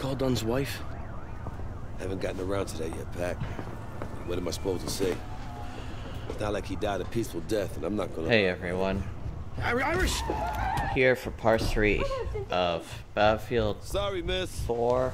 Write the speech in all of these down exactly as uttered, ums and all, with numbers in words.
call Dunn's wife? Haven't gotten around to that yet, Pac. What am I supposed to say? It's not like he died a peaceful death, and I'm not gonna... Hey everyone. Irish! Here for part three of Battlefield Sorry, miss. four.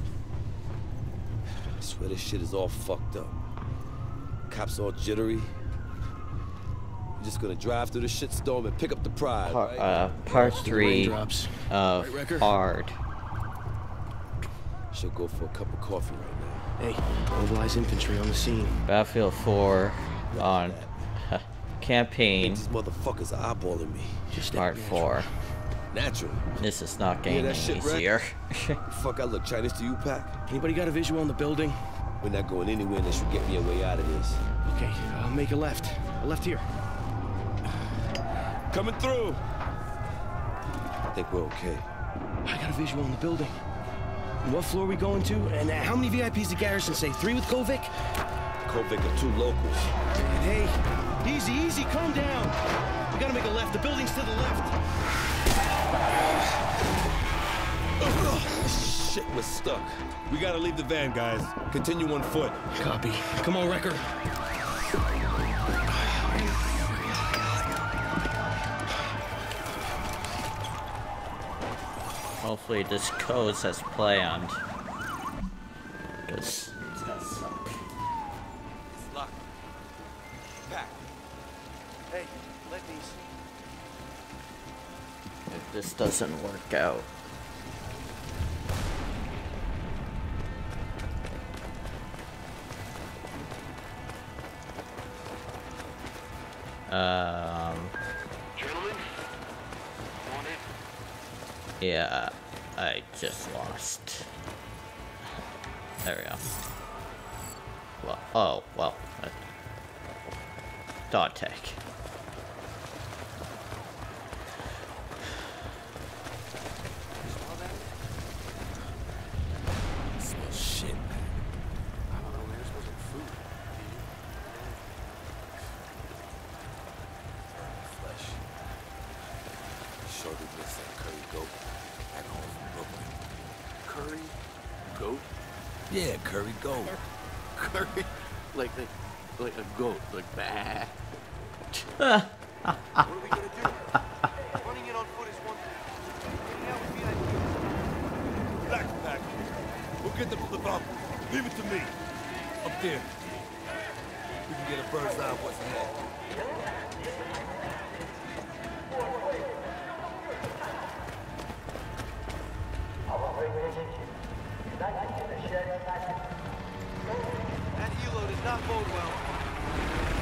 I swear this shit is all fucked up. Cops all jittery. We're just gonna drive through the shitstorm and pick up the pride, Par right? uh, part three Raindrops. of Right, Wrecker? Hard. Should go for a cup of coffee right now. Hey, mobilize infantry on the scene. Battlefield four on I campaign think these motherfuckers are eyeballing me. Just part four. Natural. This is not Yeah, getting that shit, Rex. easier. Fuck, I look Chinese to you, Pac? Anybody got a visual on the building? We're not going anywhere unless you get me a way out of this. Okay, I'll make a left. A left here. Coming through. I think we're okay. I got a visual on the building. What floor are we going to? And how many V I Ps did Garrison say? Three with Kovic? Kovic are two locals. Hey, easy, easy, calm down. We gotta make a left. The building's to the left. Shit, we're stuck. We gotta leave the van, guys. Continue on foot. Copy. Come on, Wrecker. Hopefully this goes as planned. Cause It's locked. Pac. Hey, let these. if this doesn't work out. Um. Gentlemen, on in. Yeah, I just lost. There we go. Well, oh, well. Uh, dot tech. Smells shit. I don't know, man. This wasn't food. Flesh. Sure did miss that curry goat. Back home from Brooklyn. Curry? Goat? Yeah, curry goat. Curry? Like, like, like a goat. Like, bah. Ah. What are we gonna do? Running in on foot is one thing. Getting out with V I P. Black Pac. We'll get them to the bump. Leave it to me. Up there. We can get a bird's eye of what's ahead. That helo did not bode well.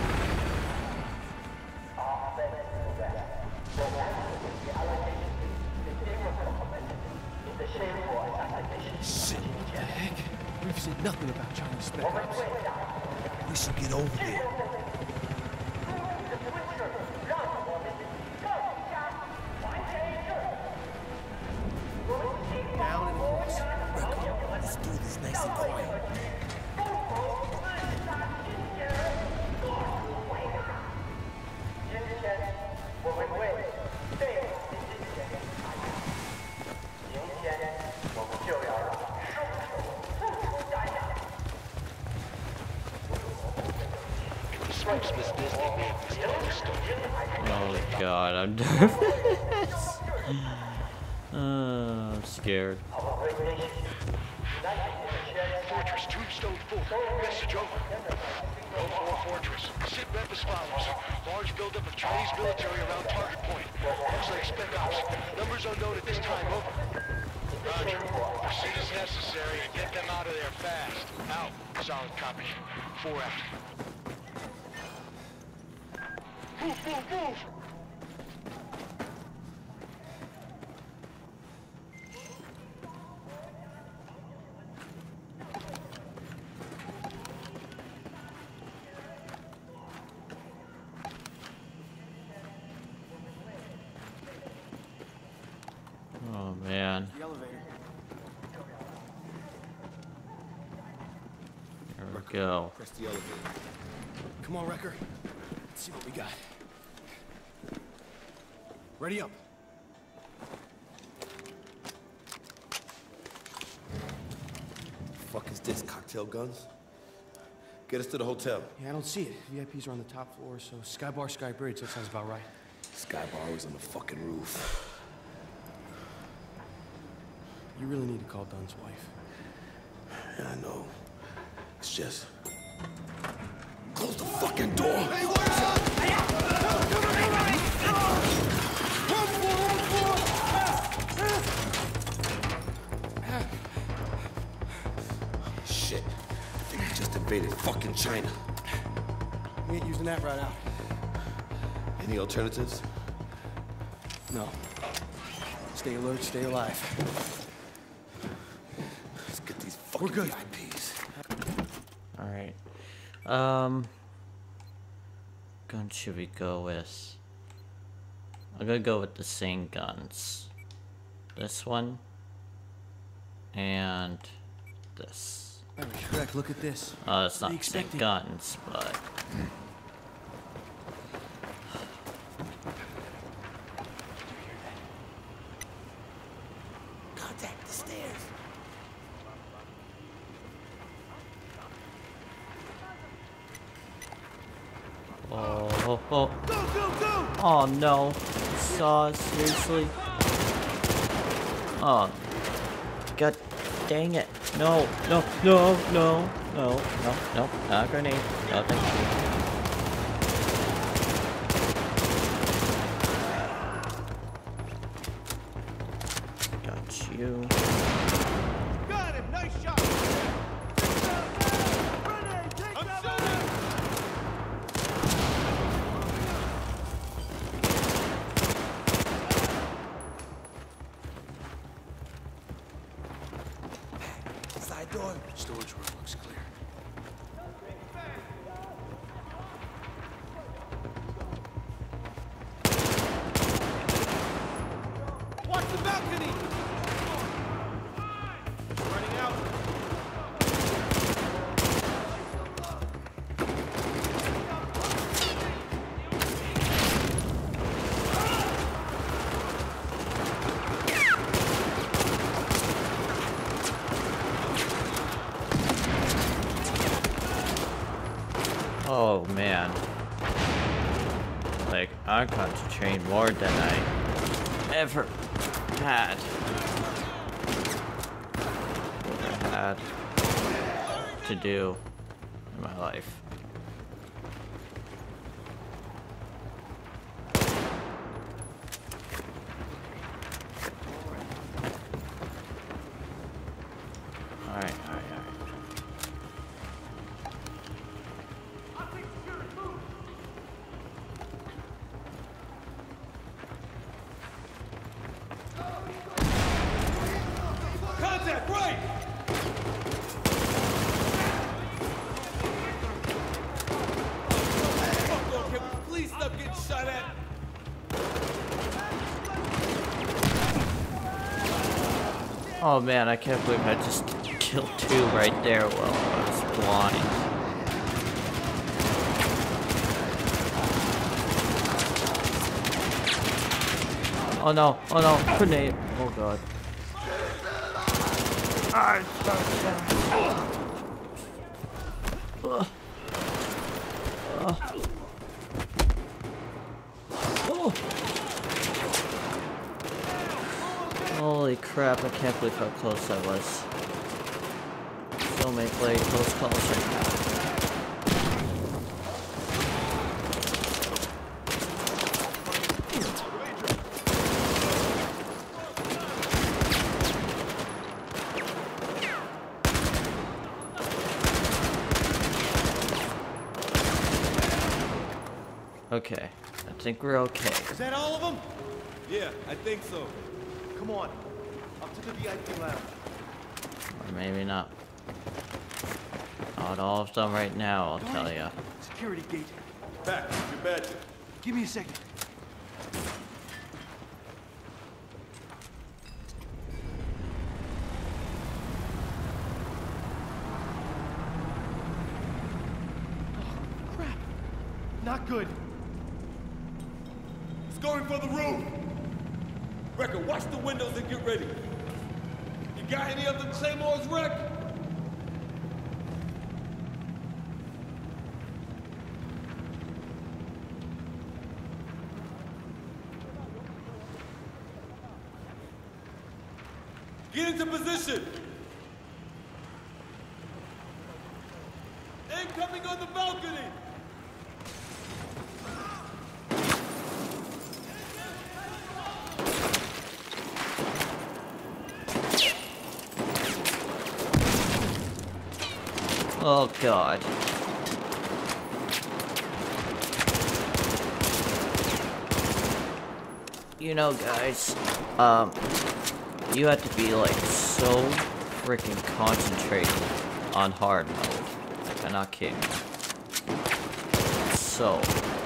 Shit. What the heck? We've said nothing about Chinese spec ops. We should get over there. Down and across. Let's do this nice and quiet. Oh god, I'm done with this. Uh, I'm scared. Fortress, Tombstone four. Message over. Go for Fortress. Sit rep as follows. Large buildup of Chinese military around target point. Looks like spec ops. Numbers unknown at this time. Over. Roger. Proceed as necessary and get them out of there fast. Out. Solid copy. Four out. Move, move, move! Oh man. The elevator. Here we go. Press the elevator. Come on, Wrecker. Let's see what we got. Ready up. fuck is this? Cocktail guns? Get us to the hotel. Yeah, I don't see it. V I Ps are on the top floor, so Sky Bar, Sky Bridge. That sounds about right. Sky Bar was on the fucking roof. You really need to call Dunn's wife. Yeah, I know. It's just... Close the fucking door! Hey, what's up? Shit. I think we just invaded fucking China. We ain't using that right out. Any alternatives? No. Stay alert, stay alive. Let's get these fucking We're good. V I Ps. Alright. Um... Gun should we go with? I'm gonna go with the same guns. This one. And... this. Hey, Shrek, look at this. Oh, it's not What are you the same expecting? guns, but... Contact the stairs. Oh, oh, oh. Oh no. Saw, seriously? Oh. God dang it. No, no, no, no, no, no, no, not a grenade. No, thank you. Got you. Got him! Nice shot! I'm shooting! Side door. Storage room looks clear. Watch the balcony! Running out. Oh man. Like, I'm concentrating more than I ever had. Ever had to do in my life. Alright, alright, alright. Contact, right! Fuck off, can we please stop getting shot at? Oh man, I can't believe I just killed two right there while I was blind. Oh no, oh no, grenade. Oh god. Ah, it's so sad. Ugh. Ugh. Oh. Holy crap, I can't believe how close I was. So many very close calls right now. Okay, I think we're okay. Is that all of them? Yeah, I think so. Come on, up to the V I P lounge. Or maybe not. Not all of them right now, I'll tell ya. Security gate. Back, your badge. Give me a second. Oh, crap. Not good. It's going for the roof. Wrecker, watch the windows and get ready. You got any of the Claymores, Wreck? Get into position! Incoming on the balcony! Oh god. You know, guys, um, you have to be like so freaking concentrated on hard mode. I'm not kidding. So.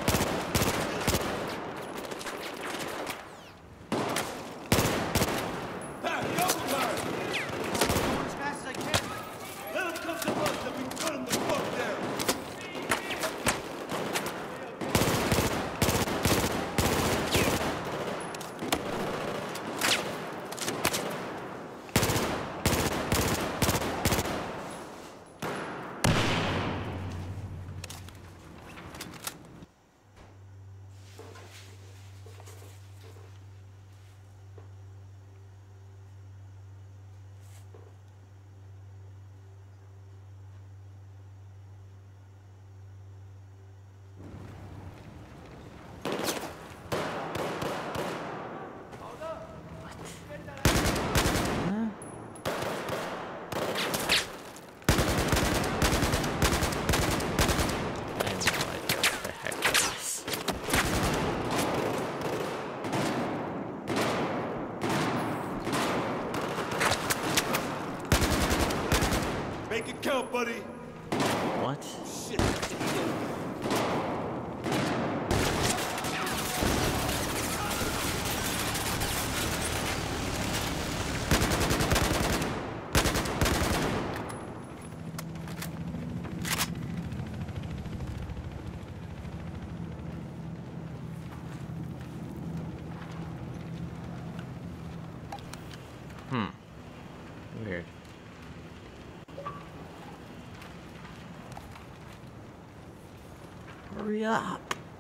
Make it count, buddy! What? Shit! Hmm. Weird. Hurry up.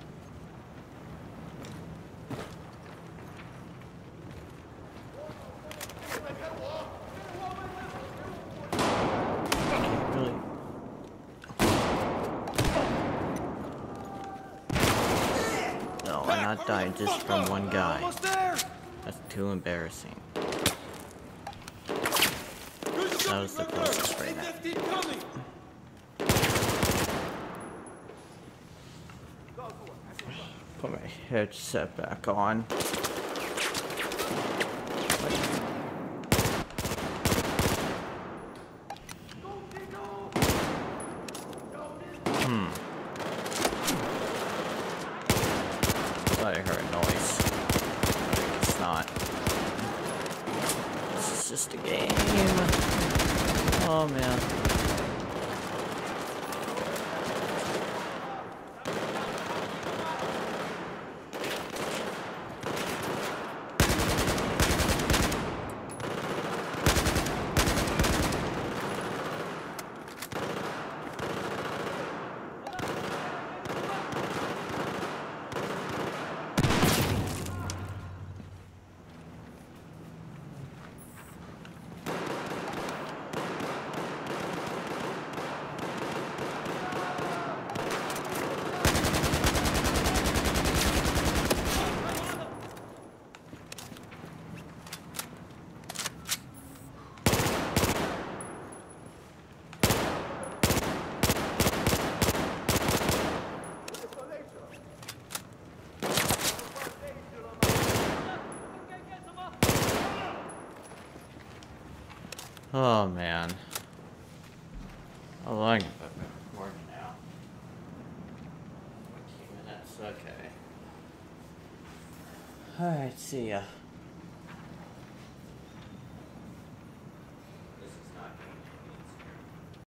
Really? No, I'm not dying just from one guy. That's too embarrassing. That was the closest right now. Put my headset back on. Hmm. Thought I heard a noise. It's not. This is just a game. Oh man. Oh man. How long have I been recording now? fourteen minutes, okay. Alright, see ya.